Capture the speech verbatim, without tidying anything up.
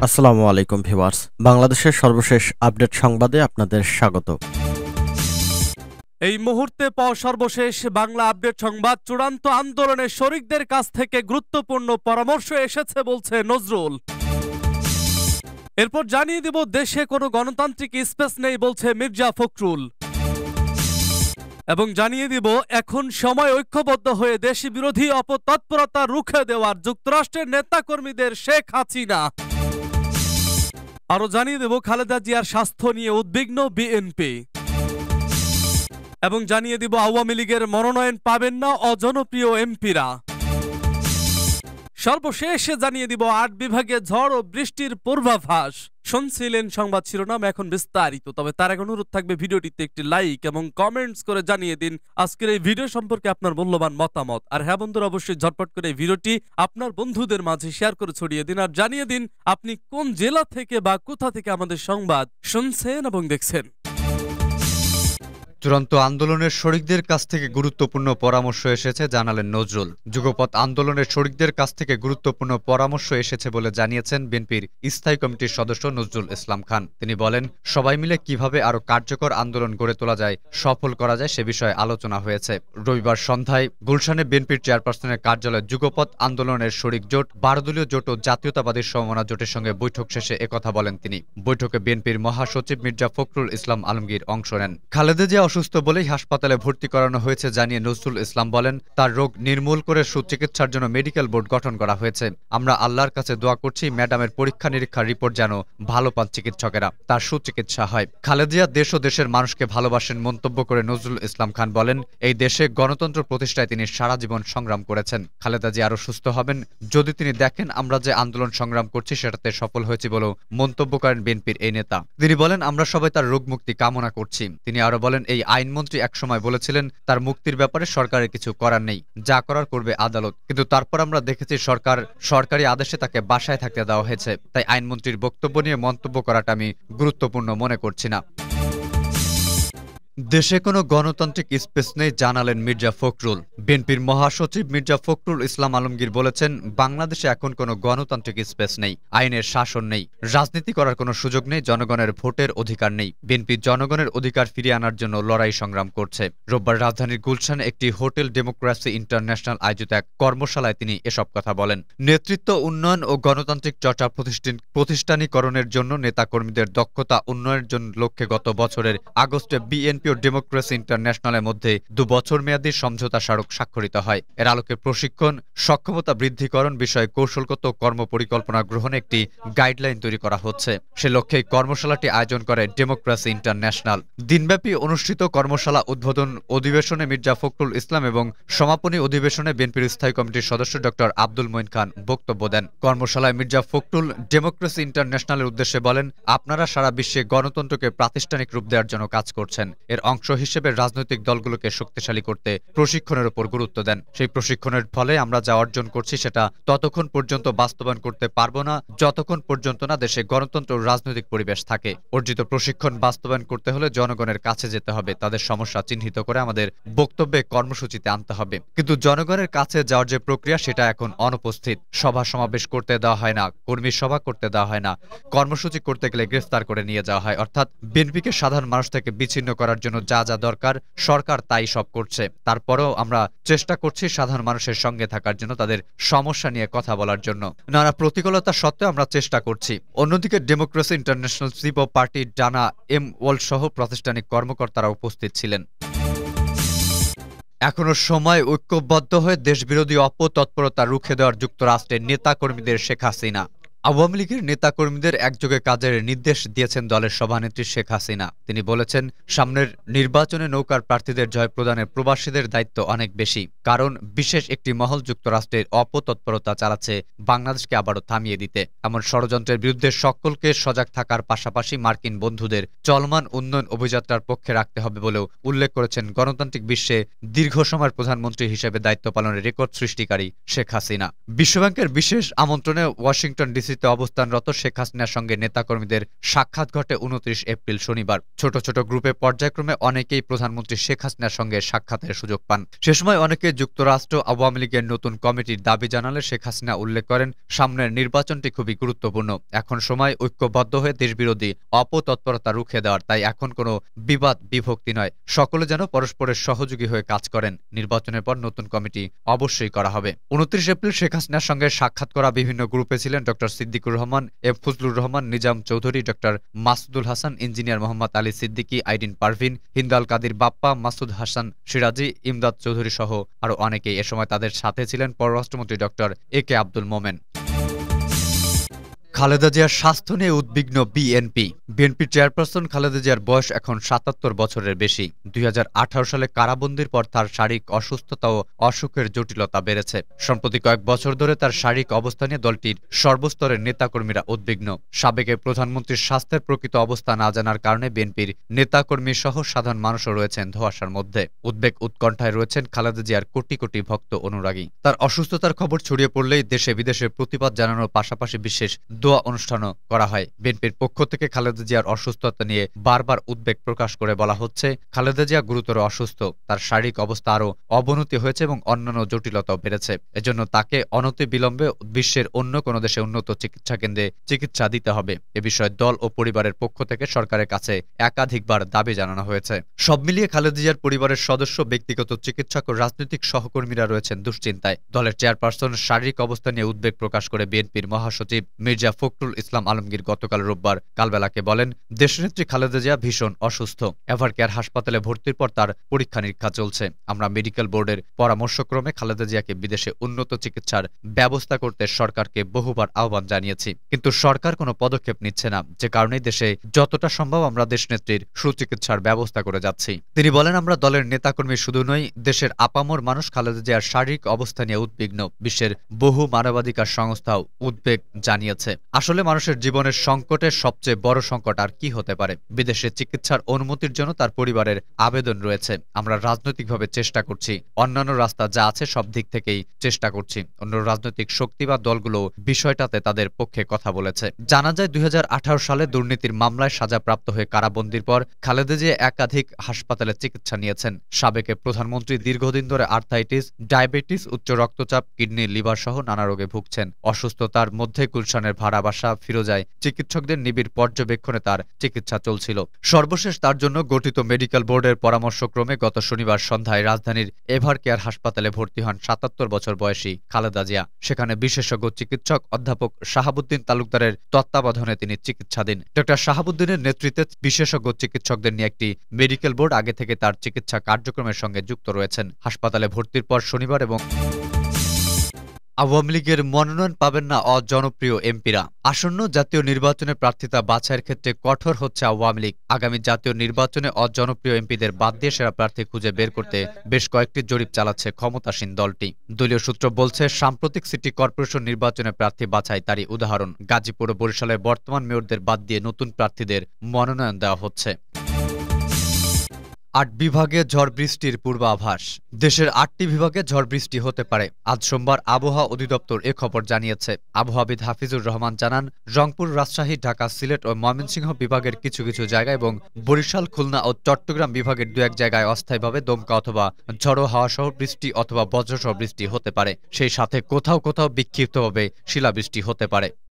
আসসালামু আলাইকুম ভিউয়ার্স, বাংলাদেশের সর্বশেষ আপডেট সংবাদে আপনাদের স্বাগত। এই মুহূর্তে পাওয়া সর্বশেষ বাংলা আপডেট সংবাদ। চূড়ান্ত আন্দোলনের শরিকদের কাছ থেকে গুরুত্বপূর্ণ পরামর্শ এসেছে বলছে নজরুল। এরপর জানিয়ে দেব দেশে কোনো গণতান্ত্রিক স্পেস নেই বলছে মির্জা ফখরুল, এবং জানিয়ে দিব এখন সময় ঐক্যবদ্ধ হয়ে দেশ বিরোধী অপতৎপরতা রুখে দেওয়ার যুক্তরাষ্ট্রের নেতাকর্মীদের শেখ হাসিনা। আরো জানিয়ে দেব খালেদা জিয়ার স্বাস্থ্য নিয়ে উদ্বিগ্ন বিএনপি, এবং জানিয়ে দিব আওয়ামী লীগের মনোনয়ন পাবেন না অজনপ্রিয় এমপিরা। সর্বশেষ জানিয়ে দিব আট বিভাগে ঝড় ও বৃষ্টির পূর্বাভাস। শুনছিলেন সংবাদ শিরোনাম, এখন বিস্তারিত। তবে তার আগে অনুরোধ থাকবে ভিডিওটিতে একটি লাইক এবং কমেন্টস করে জানিয়ে দিন আজকের এই ভিডিও সম্পর্কে আপনার মূল্যবান মতামত। আর হ্যাঁ বন্ধুরা, অবশ্যই ঝটপট করে এই ভিডিওটি আপনার বন্ধুদের মাঝে শেয়ার করে ছড়িয়ে দিন, আর জানিয়ে দিন আপনি কোন জেলা থেকে বা কোথা থেকে আমাদের সংবাদ শুনছেন এবং দেখছেন। চূড়ান্ত আন্দোলনের শরিকদের কাছ থেকে গুরুত্বপূর্ণ পরামর্শ এসেছে জানালেন নজরুল। যুগপৎ আন্দোলনের শরিকদের কাছ থেকে গুরুত্বপূর্ণ পরামর্শ এসেছে বলে জানিয়েছেন বিএনপির স্থায়ী কমিটির সদস্য নজরুল ইসলাম খান। তিনি বলেন, সবাই মিলে কিভাবে আরও কার্যকর আন্দোলন গড়ে তোলা যায়, সফল করা যায় সে বিষয়ে আলোচনা হয়েছে। রবিবার সন্ধ্যায় গুলশানে বিএনপির চেয়ারপারসনের কার্যালয়ে যুগপৎ আন্দোলনের শরিক জোট, বারো দলীয় জোট ও জাতীয়তাবাদী সমমনা জোটের সঙ্গে বৈঠক শেষে একথা বলেন তিনি। বৈঠকে বিএনপির মহাসচিব মির্জা ফখরুল ইসলাম আলমগীর অংশ নেন। খালেদা জিয়া অসুস্থ বলেই হাসপাতালে ভর্তি করানো হয়েছে জানিয়ে নজরুল ইসলাম বলেন, তার রোগ নির্মূল করে সুচিকিৎসার জন্য মেডিকেল বোর্ড গঠন করা হয়েছে। আমরা আল্লাহর কাছে দোয়া করছি ম্যাডামের পরীক্ষা নিরীক্ষার রিপোর্ট যেন ভালো পান চিকিৎসকেরা, তার সুচিকিৎসা হয়। খালেদা জিয়া দেশ ও দেশের মানুষকে ভালোবাসেন মন্তব্য করে নজরুল ইসলাম খান বলেন, এই দেশে গণতন্ত্র প্রতিষ্ঠায় তিনি সারা জীবন সংগ্রাম করেছেন। খালেদা জিয়া আরও সুস্থ হবেন যদি তিনি দেখেন আমরা যে আন্দোলন সংগ্রাম করছি সেটাতে সফল হয়েছি বলেও মন্তব্য করেন বিএনপির এই নেতা। তিনি বলেন, আমরা সবাই তার রোগ মুক্তি কামনা করছি। তিনি আরো বলেন, এই আইনমন্ত্রী একসময় বলেছিলেন তার মুক্তির ব্যাপারে সরকারের কিছু করার নেই, যা করার করবে আদালত, কিন্তু তারপর আমরা দেখেছি সরকার সরকারি আদেশে তাকে বাসায় থাকতে দেওয়া হয়েছে। তাই আইনমন্ত্রীর বক্তব্য নিয়ে মন্তব্য করাটা আমি গুরুত্বপূর্ণ মনে করছি না। দেশে কোনো গণতান্ত্রিক স্পেস নেই জানালেন মির্জা ফখরুল। বিএনপির মহাসচিব মির্জা ফখরুল ইসলাম আলমগীর বলেছেন, বাংলাদেশে এখন কোনো গণতান্ত্রিক স্পেস নেই, আইনের শাসন নেই, রাজনীতি করার কোনো সুযোগ নেই, জনগণের ভোটের অধিকার নেই। বিএনপি জনগণের অধিকার ফিরিয়ে আনার জন্য লড়াই সংগ্রাম করছে। রোববার রাজধানীর গুলশানে একটি হোটেল ডেমোক্রেসি ইন্টারন্যাশনাল আয়োজিত এক কর্মশালায় তিনি এসব কথা বলেন। নেতৃত্ব উন্নয়ন ও গণতান্ত্রিক চর্চা প্রতিষ্ঠানীকরণের জন্য নেতাকর্মীদের দক্ষতা উন্নয়নের জন্য লক্ষ্যে গত বছরের আগস্টে বিএনপি ডেমোক্রেসি ইন্টারন্যাশনালের মধ্যে দু বছর মেয়াদী সমঝোতা স্মারক স্বাক্ষরিত হয়। এর আলোকে প্রশিক্ষণ, সক্ষমতা বৃদ্ধিকরণ বিষয়ে কৌশলগত কর্মপরিকল্পনা গ্রহণে একটি গাইডলাইন তৈরি করা হচ্ছে। সে লক্ষ্যে কর্মশালাটি আয়োজন করে ডেমোক্রেসি ইন্টারন্যাশনাল। দিনব্যাপী অনুষ্ঠিত কর্মশালা উদ্বোধন অধিবেশনে মির্জা ফখরুল ইসলাম এবং সমাপনী অধিবেশনে বিএনপির স্থায়ী কমিটির সদস্য ডক্টর আব্দুল মঈন খান বক্তব্য দেন। কর্মশালায় মির্জা ফখরুল ডেমোক্রেসি ইন্টারন্যাশনালের উদ্দেশ্যে বলেন, আপনারা সারা বিশ্বে গণতন্ত্রকে প্রাতিষ্ঠানিক রূপ দেওয়ার জন্য কাজ করছেন। এর অংশ হিসেবে রাজনৈতিক দলগুলোকে শক্তিশালী করতে প্রশিক্ষণের উপর গুরুত্ব দেন। সেই প্রশিক্ষণের ফলে আমরা যা অর্জন করছি সেটা ততক্ষণ পর্যন্ত বাস্তবায়ন করতে পারব না যতক্ষণ পর্যন্ত না দেশে গণতন্ত্র ও রাজনৈতিক পরিবেশ থাকে। অর্জিত প্রশিক্ষণ বাস্তবায়ন করতে হলে জনগণের কাছে যেতে হবে, তাদের সমস্যা চিহ্নিত করে আমাদের বক্তব্যে কর্মসূচিতে আনতে হবে। কিন্তু জনগণের কাছে যাওয়ার যে প্রক্রিয়া সেটা এখন অনুপস্থিত। সভা সমাবেশ করতে দেওয়া হয় না, কর্মী সভা করতে দেওয়া হয় না, কর্মসূচি করতে গেলে গ্রেফতার করে নিয়ে যাওয়া হয়। অর্থাৎ বিএনপিকে সাধারণ মানুষ থেকে বিচ্ছিন্ন করার জন্য যা যা দরকার সরকার তাই সব করছে। তারপরেও আমরা চেষ্টা করছি সাধারণ মানুষের সঙ্গে থাকার জন্য, তাদের সমস্যা নিয়ে কথা বলার জন্য। নানা প্রতিকূলতা সত্ত্বেও আমরা চেষ্টা করছি। অন্যদিকে democracy international chief of party Dana M world সহ প্রাতিষ্ঠানিক কর্মকর্তারা উপস্থিত ছিলেন। এখনো সময় ঐক্যবদ্ধ হয়ে দেশবিরোধী অপতৎপরতা রুখে দেওয়ার যুক্তরাষ্ট্রের নেতাকর্মীদের শেখ হাসিনা। আওয়ামী লীগের নেতাকর্মীদের একযোগে কাজের নির্দেশ দিয়েছেন দলের সভানেত্রী শেখ হাসিনা। তিনি বলেছেন, সামনের নির্বাচনে নৌকার প্রার্থীদের জয় প্রদানে প্রবাসীদের দায়িত্ব অনেক বেশি, কারণ বিশেষ একটি মহল যুক্তরাষ্ট্রের অপতৎপরতা চালাচ্ছে বাংলাদেশকে আবারও থামিয়ে দিতে। এমন ষড়যন্ত্রের বিরুদ্ধে সকলকে সজাগ থাকার পাশাপাশি মার্কিন বন্ধুদের চলমান উন্নয়ন অভিযাত্রার পক্ষে রাখতে হবে বলেও উল্লেখ করেছেন গণতান্ত্রিক বিশ্বে দীর্ঘ সময়ের প্রধানমন্ত্রী হিসেবে দায়িত্ব পালনের রেকর্ড সৃষ্টিকারী শেখ হাসিনা। বিশ্বব্যাংকের বিশেষ আমন্ত্রণে ওয়াশিংটন ডিসি পিএসসিতে অবস্থানরত শেখ হাসিনার সঙ্গে নেতাকর্মীদের সাক্ষাৎ ঘটে উনত্রিশ এপ্রিল শনিবার। ছোট ছোট গ্রুপে পর্যায়ক্রমে অনেকেই প্রধানমন্ত্রী শেখ হাসিনার সঙ্গে সাক্ষাতের সুযোগ পান। সে সময় অনেকে যুক্তরাষ্ট্র আওয়ামী লীগের নতুন কমিটির দাবি জানালে শেখ হাসিনা উল্লেখ করেন, সামনের নির্বাচনটি খুবই গুরুত্বপূর্ণ। এখন সময় ঐক্যবদ্ধ হয়ে দেশবিরোধী অপতৎপরতা রুখে দেওয়ার, তাই এখন কোনো বিবাদ বিভক্তি নয়, সকলে যেন পরস্পরের সহযোগী হয়ে কাজ করেন। নির্বাচনের পর নতুন কমিটি অবশ্যই করা হবে। উনত্রিশ এপ্রিল শেখ হাসিনার সঙ্গে সাক্ষাৎ করা বিভিন্ন গ্রুপে ছিলেন doctor Siddiqur Rahman, F Fazlur Rahman, Nizam Chowdhury, doctor Masudul Hasan, engineer Mohammad Ali Siddiqui, Aidin Parvin, Hindal Kadir Bappa, Masud Hasan Siraji, Imdad Chowdhury সহ আরও অনেকেই। এ সময় তাদের সাথে ছিলেন পররাষ্ট্রমন্ত্রী doctor A K Abdul Momen. Khaleda জিয়ার স্বাস্থ্য নিয়ে উদ্বিগ্ন বিএনপি। বিএনপির চেয়ারপারসন খালেদা জিয়ার বয়স এখন সাতাত্তর বছরের বেশি। দুই হাজার আঠারো সালে কারাবন্দির পর তার শারীরিক অসুস্থতা ও অসুখের জটিলতা বেড়েছে। সম্প্রতি কয়েক বছর ধরে তার শারীরিক অবস্থা নিয়ে দলটির সর্বস্তরের নেতাকর্মীরা উদ্বিগ্ন। সাবেক প্রধানমন্ত্রীর স্বাস্থ্যের প্রকৃত অবস্থা না জানার কারণে বিএনপির নেতাকর্মী সহ সাধারণ মানুষও রয়েছেন ধোঁয়াশার মধ্যে। উদ্বেগ উৎকণ্ঠায় রয়েছেন খালেদা জিয়ার কোটি কোটি ভক্ত অনুরাগী। তার অসুস্থতার খবর ছড়িয়ে পড়লেই দেশে বিদেশে প্রতিবাদ জানানোর পাশাপাশি বিশেষ দোয়া অনুষ্ঠানও করা হয়। বিএনপির পক্ষ থেকে খালেদা জিয়ার অসুস্থতা নিয়ে বারবার উদ্বেগ প্রকাশ করে বলা হচ্ছে, খালেদা জিয়া গুরুতর অসুস্থ, তার শারীরিক অবস্থা আরও অবনতি হয়েছে এবং অন্যান্য জটিলতাও বেড়েছে। এজন্য তাকে অনতি বিলম্বে বিশ্বের অন্য কোনো দেশে উন্নত চিকিৎসা কেন্দ্রে চিকিৎসা দিতে হবে। এ বিষয়ে দল ও পরিবারের পক্ষ থেকে সরকারের কাছে একাধিকবার দাবি জানানো হয়েছে। সব মিলিয়ে খালেদা জিয়ার পরিবারের সদস্য, ব্যক্তিগত চিকিৎসক ও রাজনৈতিক সহকর্মীরা রয়েছেন দুশ্চিন্তায়। দলের চেয়ারপারসন শারীরিক অবস্থা নিয়ে উদ্বেগ প্রকাশ করে বিএনপির মহাসচিব মির্জা ফখরুল ইসলাম আলমগীর গতকাল রোববার কালবেলাকে বলেন, দেশনেত্রী খালেদা জিয়া ভীষণ অসুস্থ। এভারকেয়ার হাসপাতালে ভর্তির পর তার পরীক্ষা নিরীক্ষা চলছে। আমরা মেডিকেল বোর্ডের পরামর্শক্রমে খালেদা জিয়াকে বিদেশে উন্নত চিকিৎসার ব্যবস্থা করতে সরকারকে বহুবার আহ্বান জানিয়েছি, কিন্তু সরকার কোনো পদক্ষেপ নিচ্ছে না, যে কারণে দেশে যতটা সম্ভব আমরা দেশনেত্রীর সুচিকিৎসার ব্যবস্থা করে যাচ্ছি। তিনি বলেন, আমরা দলের নেতাকর্মী শুধু নই, দেশের আপামর মানুষ খালেদা জিয়ার শারীরিক অবস্থা নিয়ে উদ্বিগ্ন। বিশ্বের বহু মানবাধিকার সংস্থাও উদ্বেগ জানিয়েছে। আসলে মানুষের জীবনের সংকটের সবচেয়ে বড় সংকট আর কি হতে পারে? বিদেশে চিকিৎসার অনুমতির জন্য তার পরিবারের আবেদন রয়েছে। আমরা রাজনৈতিকভাবে চেষ্টা করছি, অন্যান্য রাস্তা যা আছে সব দিক থেকেই চেষ্টা করছি। অন্য রাজনৈতিক শক্তি বা দলগুলো বিষয়টাতে তাদের পক্ষে কথা বলেছে। জানা যায় দুই হাজার আঠারো সালে দুর্নীতির মামলায় সাজাপ্রাপ্ত হয়ে কারাবন্দির পর খালেদা জিয়া একাধিক হাসপাতালে চিকিৎসা নিয়েছেন। সাবেক প্রধানমন্ত্রী দীর্ঘদিন ধরে আর্থাইটিস, ডায়াবেটিস, উচ্চ রক্তচাপ, কিডনি, লিভার সহ নানা রোগে ভুগছেন। অসুস্থতার মধ্যে গুলশানের ভাড়া বাসা ফিরোজায় চিকিৎসকদের নিবিড় পর্যবেক্ষণে তার চিকিৎসা চলছিল। সর্বশেষ তার জন্য গঠিত মেডিকেল বোর্ডের পরামর্শক্রমে গত শনিবার সন্ধ্যায় রাজধানীর এভারকেয়ার হাসপাতালে ভর্তি হন সাতাত্তর বছর বয়সী খালেদা জিয়া। সেখানে বিশেষজ্ঞ চিকিৎসক অধ্যাপক শাহাবুদ্দিন তালুকদারের তত্ত্বাবধানে তিনি চিকিৎসাধীন। ডক্টর শাহাবুদ্দিনের নেতৃত্বে বিশেষজ্ঞ চিকিৎসকদের নিয়ে একটি মেডিকেল বোর্ড আগে থেকে তার চিকিৎসা কার্যক্রমের সঙ্গে যুক্ত রয়েছেন। হাসপাতালে ভর্তির পর শনিবার এবং আওয়ামী লীগের মনোনয়ন পাবেন না অজনপ্রিয় এমপিরা। আসন্ন জাতীয় নির্বাচনে প্রার্থিতা বাছাইয়ের ক্ষেত্রে কঠোর হচ্ছে আওয়ামী লীগ। আগামী জাতীয় নির্বাচনে অজনপ্রিয় এমপিদের বাদ দিয়ে সেরা প্রার্থী খুঁজে বের করতে বেশ কয়েকটি জরিপ চালাচ্ছে ক্ষমতাসীন দলটি। দলীয় সূত্র বলছে, সাম্প্রতিক সিটি কর্পোরেশন নির্বাচনে প্রার্থী বাছাই তারই উদাহরণ। গাজীপুর ও বরিশালের বর্তমান মেয়রদের বাদ দিয়ে নতুন প্রার্থীদের মনোনয়ন দেওয়া হচ্ছে। আট বিভাগে ঝড় বৃষ্টির পূর্বাভাস। দেশের আটটি বিভাগে ঝড় বৃষ্টি হতে পারে। আজ সোমবার আবহাওয়া অধিদপ্তর এ খবর জানিয়েছে। আবহাওয়াবিদ হাফিজুর রহমান জানান, রংপুর, রাজশাহী, ঢাকা, সিলেট ও ময়মনসিংহ বিভাগের কিছু কিছু জায়গায় এবং বরিশাল, খুলনা ও চট্টগ্রাম বিভাগের দু এক জায়গায় অস্থায়ীভাবে দমকা অথবা ঝড়ো হাওয়া সহ বৃষ্টি অথবা বজ্রসহ বৃষ্টি হতে পারে। সেই সাথে কোথাও কোথাও বিক্ষিপ্তভাবে শিলাবৃষ্টি হতে পারে।